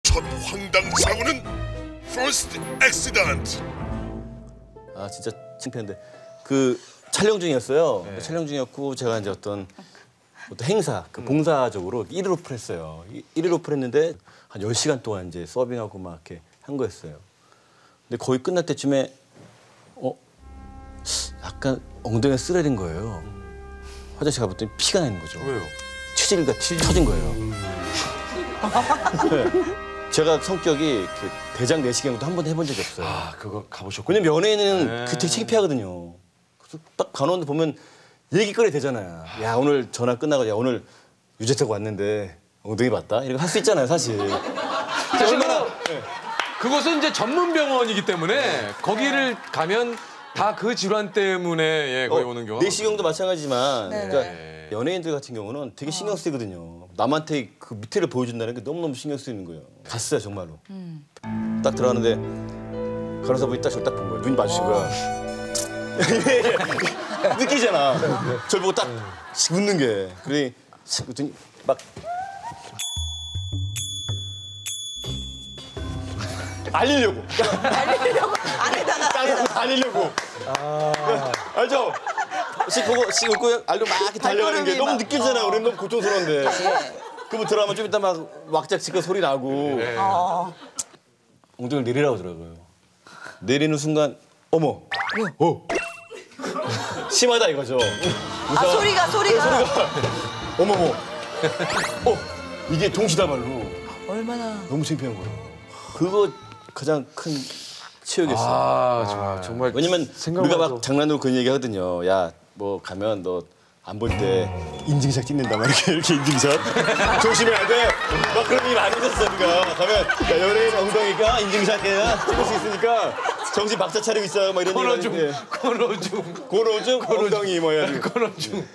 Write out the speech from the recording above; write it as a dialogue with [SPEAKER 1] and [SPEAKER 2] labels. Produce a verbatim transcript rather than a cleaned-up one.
[SPEAKER 1] 첫 황당 사고는 First Accident.
[SPEAKER 2] 아 진짜 창피한데 그 촬영 중이었어요.
[SPEAKER 3] 네.
[SPEAKER 2] 촬영 중이었고 제가 이제 어떤 어떤 행사, 그 봉사적으로 일 일 오프를 했어요. 일 일 오프를 했는데 한 열 시간 동안 이제 서빙하고 막 이렇게 한 거였어요. 근데 거의 끝날 때쯤에 어 약간 엉덩이가 쓰러진 거예요. 화장실 가봤더니 피가 나 있는 거죠.
[SPEAKER 3] 왜요?
[SPEAKER 2] 치질가 쳐진 거예요. 네. 제가 성격이 그 대장 내시경도 한 번도 해본 적이 없어요.
[SPEAKER 3] 아, 그거 가보셨고.
[SPEAKER 2] 왜냐면 연예인은
[SPEAKER 3] 네.
[SPEAKER 2] 그게 되게 창피하거든요. 그래서 딱 간호원들 보면 얘기거리 되잖아요. 야 오늘 전화 끝나고 야 오늘 유재석 왔는데 엉덩이 봤다? 이런 거 할 수 있잖아요 사실.
[SPEAKER 3] 사실 뭐 그곳은 이제 전문 병원이기 때문에 거기를 가면 다 그 질환 때문에 예, 거기 오는 경우가
[SPEAKER 2] 내시경도 마찬가지지만
[SPEAKER 4] 네.
[SPEAKER 2] 그러니까 연예인들 같은 경우는 되게 신경 쓰이거든요. 남한테 그 밑에를 보여준다는 게 너무너무 신경 쓰이는 거예요. 갔어요 정말로.
[SPEAKER 4] 음.
[SPEAKER 2] 딱 들어가는데 간호사분이 딱 저를 딱 본 거예요. 눈이 마주친 거야. 느끼잖아. 저를 보고 딱 웃는 게. 그러니 그랬더니 막 알리려고.
[SPEAKER 4] 알리려고 안에다가
[SPEAKER 2] 딱 알리려고. 아... 알죠? 씩 보고 씩 웃고 알려 막 이렇게 달려가는 게 너무 느끼잖아요. 우리 너무 고통스러운데. 그러면 들어가면 좀 이따 막 왁짝지껄 소리 나고.
[SPEAKER 3] 네.
[SPEAKER 4] 어.
[SPEAKER 2] 엉덩이를 내리라고 하더라고요. 내리는 순간 어머. 어. 심하다 이거죠.
[SPEAKER 4] 아 소리가 소리가
[SPEAKER 2] 어머머. 어. 이게 동시다발로
[SPEAKER 4] 얼마나
[SPEAKER 2] 너무 창피한 거예요. 그거 가장 큰 치욕이었어요.
[SPEAKER 3] 아, 정말, 정말
[SPEAKER 2] 왜냐면
[SPEAKER 3] 생각만
[SPEAKER 2] 우리가
[SPEAKER 3] 해도-
[SPEAKER 2] 막 장난으로 그런 얘기 하거든요. 야, 뭐 가면 너 안 볼 때 인증샷 찍는다 막 이렇게 이렇게 인증샷 조심해야 돼. 막 그런 얘기 많이 했었어 우리가. 가면 야, 연예인 엉덩이가 인증샷 해야 찍을 수 있으니까 정신 박자 차리고 있어 막 이런
[SPEAKER 3] 코너 중,
[SPEAKER 2] 얘기 하는데
[SPEAKER 3] 코너 중,
[SPEAKER 2] 고노 중 엉덩이 뭐 해야 돼.
[SPEAKER 3] 코너 중.